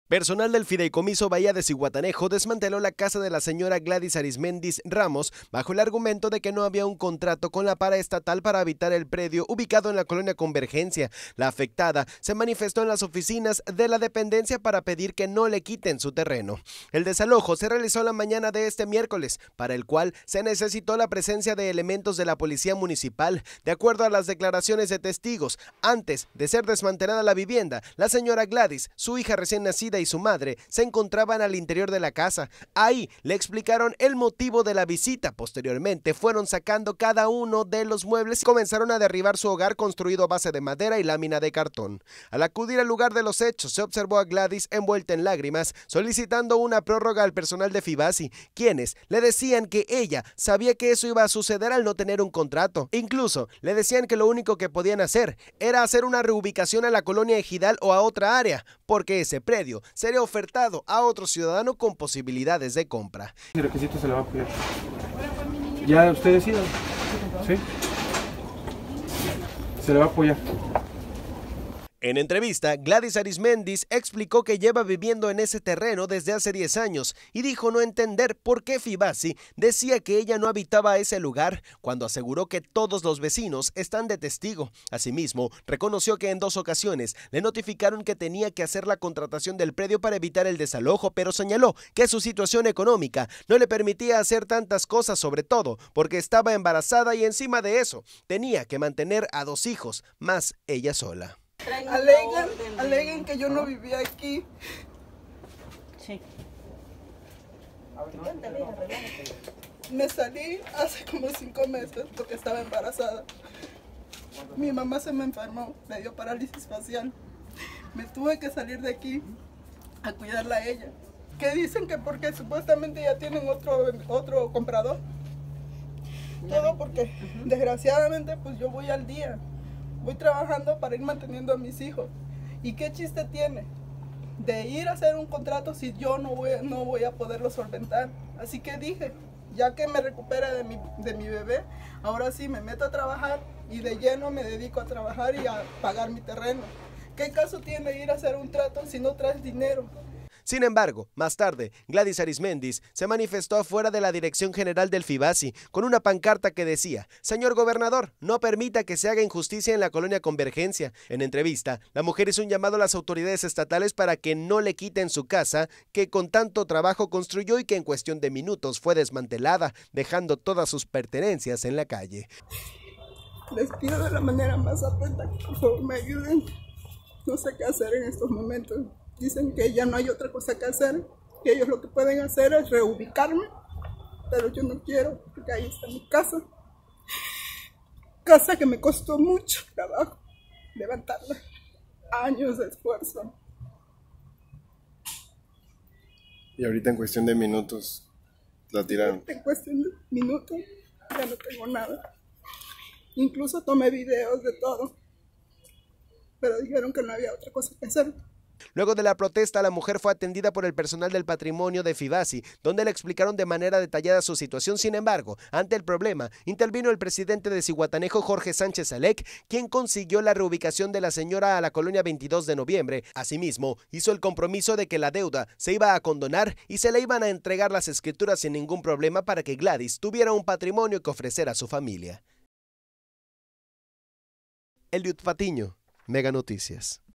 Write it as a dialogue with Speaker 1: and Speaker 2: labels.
Speaker 1: Personal del Fideicomiso Bahía de Zihuatanejo desmanteló la casa de la señora Gladys Arismendis Ramos bajo el argumento de que no había un contrato con la paraestatal para habitar el predio ubicado en la colonia Convergencia. La afectada se manifestó en las oficinas de la dependencia para pedir que no le quiten su terreno. El desalojo se realizó la mañana de este miércoles, para el cual se necesitó la presencia de elementos de la policía municipal. De acuerdo a las declaraciones de testigos, antes de ser desmantelada la vivienda, la señora Gladys, su hija recién nacida y su madre se encontraban al interior de la casa. Ahí le explicaron el motivo de la visita. Posteriormente fueron sacando cada uno de los muebles y comenzaron a derribar su hogar construido a base de madera y lámina de cartón. Al acudir al lugar de los hechos se observó a Gladys envuelta en lágrimas solicitando una prórroga al personal de Fibasi, quienes le decían que ella sabía que eso iba a suceder al no tener un contrato. Incluso le decían que lo único que podían hacer era hacer una reubicación a la colonia Ejidal o a otra área, porque ese predio sería ofertado a otro ciudadano con posibilidades de compra.
Speaker 2: El requisito se le va a apoyar. Ya usted decida. ¿Sí? Se le va a apoyar.
Speaker 1: En entrevista, Gladys Arismendis explicó que lleva viviendo en ese terreno desde hace 10 años y dijo no entender por qué Fibasi decía que ella no habitaba ese lugar, cuando aseguró que todos los vecinos están de testigo. Asimismo, reconoció que en 2 ocasiones le notificaron que tenía que hacer la contratación del predio para evitar el desalojo, pero señaló que su situación económica no le permitía hacer tantas cosas, sobre todo porque estaba embarazada y encima de eso tenía que mantener a 2 hijos, más ella sola.
Speaker 3: Aleguen que yo no vivía aquí. Sí. Me salí hace como 5 meses porque estaba embarazada. Mi mamá se me enfermó, me dio parálisis facial. Me tuve que salir de aquí a cuidarla a ella. Que dicen que porque supuestamente ya tienen otro comprador. Todo porque desgraciadamente pues yo voy al día. Voy trabajando para ir manteniendo a mis hijos. ¿Y qué chiste tiene de ir a hacer un contrato si yo no voy a poderlo solventar? Así que dije, ya que me recupere de mi bebé, ahora sí me meto a trabajar y de lleno me dedico a trabajar y a pagar mi terreno. ¿Qué caso tiene ir a hacer un trato si no traes dinero?
Speaker 1: Sin embargo, más tarde, Gladys Arismendis se manifestó afuera de la Dirección General del Fibasi con una pancarta que decía: «Señor gobernador, no permita que se haga injusticia en la colonia Convergencia». En entrevista, la mujer hizo un llamado a las autoridades estatales para que no le quiten su casa, que con tanto trabajo construyó y que en cuestión de minutos fue desmantelada, dejando todas sus pertenencias en la calle.
Speaker 3: Les pido de la manera más atenta que por favor me ayuden. No sé qué hacer en estos momentos. Dicen que ya no hay otra cosa que hacer, que ellos lo que pueden hacer es reubicarme, pero yo no quiero, porque ahí está mi casa. Casa que me costó mucho trabajo levantarla, años de esfuerzo.
Speaker 4: Y ahorita en cuestión de minutos la tiraron.
Speaker 3: En cuestión de minutos ya no tengo nada. Incluso tomé videos de todo, pero dijeron que no había otra cosa que hacer.
Speaker 1: Luego de la protesta, la mujer fue atendida por el personal del patrimonio de Fibasi, donde le explicaron de manera detallada su situación. Sin embargo, ante el problema, intervino el presidente de Zihuatanejo, Jorge Sánchez Alec, quien consiguió la reubicación de la señora a la colonia 22 de noviembre. Asimismo, hizo el compromiso de que la deuda se iba a condonar y se le iban a entregar las escrituras sin ningún problema para que Gladys tuviera un patrimonio que ofrecer a su familia. Eliud Patiño, Mega Noticias.